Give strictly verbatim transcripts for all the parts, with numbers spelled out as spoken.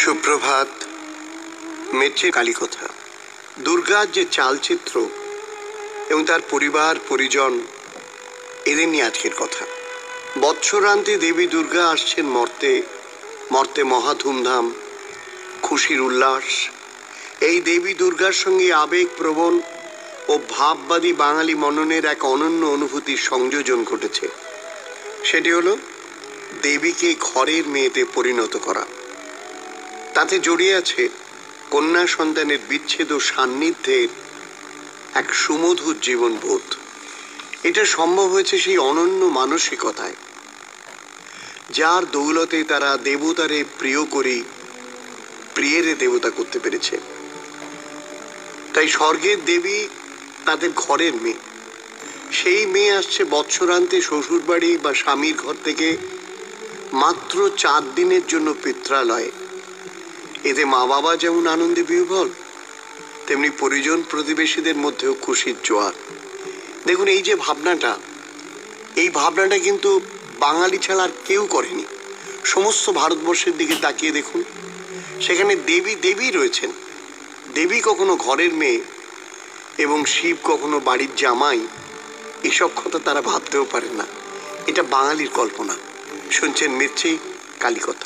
সুপ্রভাত। মেট্রে কালীকথা। দুর্গার যে চালচিত্র এবং তার পরিবার পরিজন, এদের নিয়ে আজকের কথা। বৎসরান্তে দেবী দুর্গা আসছেন মর্তে, মর্তে মহা ধুমধাম, খুশির উল্লাস। এই দেবী দুর্গার সঙ্গে আবেগপ্রবণ ও ভাববাদী বাঙালি মননের এক অনন্য অনুভূতির সংযোজন ঘটেছে। সেটি হলো দেবীকে ঘরের মেয়েতে পরিণত করা। তাতে জড়িয়ে আছে কন্যা সন্তানের বিচ্ছেদ ও সান্নিধ্যের এক সুমধুর জীবনবোধ। এটা সম্ভব হয়েছে সেই অনন্য মানসিকতায়, যার দৌলতে তারা দেবতারে প্রিয় করে প্রিয়েরে দেবতা করতে পেরেছে। তাই স্বর্গের দেবী তাদের ঘরের মেয়ে। সেই মেয়ে আসছে বৎসরান্তে শ্বশুরবাড়ি বা স্বামীর ঘর থেকে মাত্র চার দিনের জন্য পিত্রালয়ে। এতে মা বাবা যেমন আনন্দে বিহ্বল, তেমনি পরিজন প্রতিবেশীদের মধ্যেও খুশির জোয়ার। দেখুন, এই যে ভাবনাটা, এই ভাবনাটা কিন্তু বাঙালি ছাড়া আর কেউ করেনি। সমস্ত ভারতবর্ষের দিকে তাকিয়ে দেখুন, সেখানে দেবী দেবী রয়েছেন। দেবী কখনো ঘরের মেয়ে এবং শিব কখনো বাড়ির জামাই, এসব কথা তারা ভাবতেও পারেন না। এটা বাঙালির কল্পনা। শুনছেন মির্চি কালীকথা।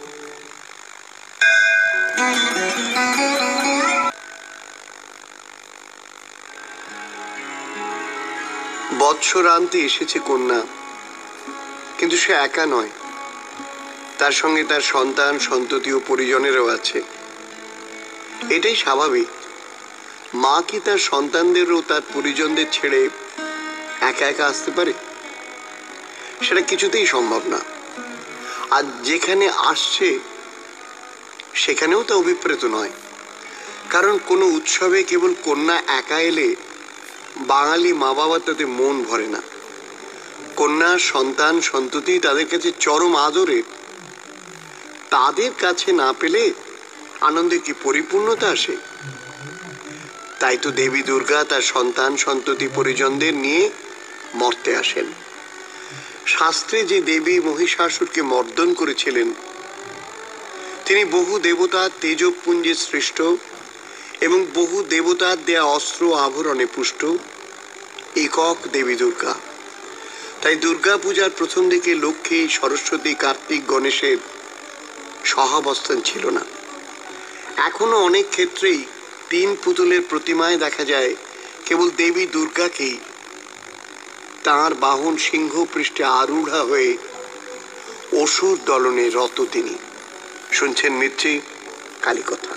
বৎসরান্তে এসেছে কন্যা, কিন্তু সে একা নয়, তার সঙ্গে তার সন্তান সন্ততি ও পরিজনেরও আছে। এটাই স্বাভাবিক। মা কি তার সন্তানদেরও তার পরিজনদের ছেড়ে একা একা আসতে পারে? সেটা কিছুতেই সম্ভব না। আর যেখানে আসছে সেখানেও তা অভিপ্রেত নয়। কারণ কোনো উৎসবে কেবল কন্যা একা এলে বাঙালি মা বাবা তাতে মন ভরে না। কন্যা সন্তান সন্ততি তাদের কাছে চরম আদরের। তাদের কাছে না পেলে আনন্দে কি পরিপূর্ণতা আসে? তাই তো দেবী দুর্গা তার সন্তান সন্ততি পরিজনদের নিয়ে মর্তে আসেন। শাস্ত্রে যে দেবী মহিষাসুরকে মর্দন করেছিলেন, তিনি বহু দেবতার তেজপুঞ্জে সৃষ্ট এবং বহু দেবতার দেয়া অস্ত্র আভরণে পুষ্ট একক দেবী দুর্গা। তাই দুর্গা পূজার প্রথম দিকে লক্ষ্মী, সরস্বতী, কার্তিক, গণেশের সহাবস্থান ছিল না। এখনো অনেক ক্ষেত্রেই তিন পুতুলের প্রতিমায় দেখা যায় কেবল দেবী দুর্গাকেই, তাঁর বাহন সিংহ পৃষ্ঠে আরূঢ়া হয়ে অসুর দলনে রত তিনি। শুনছেন মির্চি কালীকথা।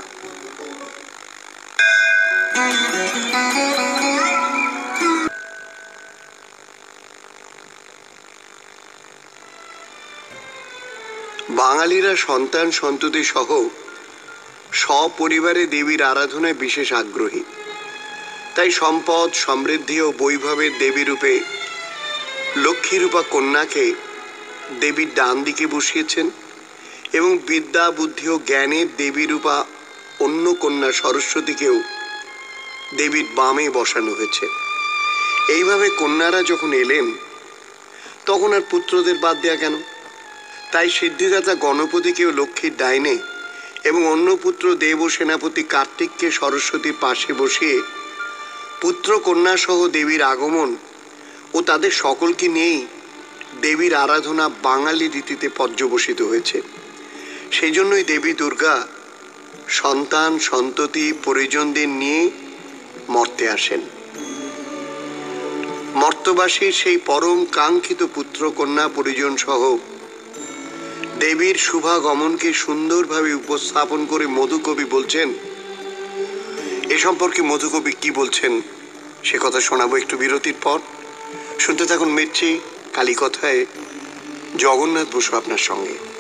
বাঙালিরা সন্তান সন্ততি সহ সপরিবারে দেবীর আরাধনায় বিশেষ আগ্রহী। তাই সম্পদ, সমৃদ্ধি ও বৈভবের দেবী রূপে লক্ষ্মীরূপা কন্যাকে দেবীর ডান দিকে বসিয়েছেন এবং বিদ্যা, বুদ্ধি ও জ্ঞানের দেবী রূপা অন্য কন্যা সরস্বতীকেও দেবীর বামে বসানো হয়েছে। এইভাবে কন্যারা যখন এলেন, তখন আর পুত্রদের বাদ দেয়া কেন? তাই সিদ্ধিদাতা গণপতিকেও লক্ষ্মীর ডাইনে এবং অন্য পুত্র দেব সেনাপতি কার্তিককে সরস্বতীর পাশে বসিয়ে পুত্র কন্যা সহ দেবীর আগমন ও তাদের সকলকে নিয়েই দেবীর আরাধনা বাঙালি রীতিতে পর্যবসিত হয়েছে। সেই জন্যই দেবী দুর্গা সন্তান সন্ততি পরিজনদের নিয়ে মর্তে আসেন। মর্তবাসীর সেই পরম কাঙ্ক্ষিত পুত্র কন্যা পরিজন সহ দেবীর শুভাগমনকে সুন্দরভাবে উপস্থাপন করে মধুকবি বলছেন। এ সম্পর্কে মধুকবি কি বলছেন সে কথা শোনাবো একটু বিরতির পর। শুনতে থাকুন মির্চি কালীকথায়। জগন্নাথ বসু আপনার সঙ্গে।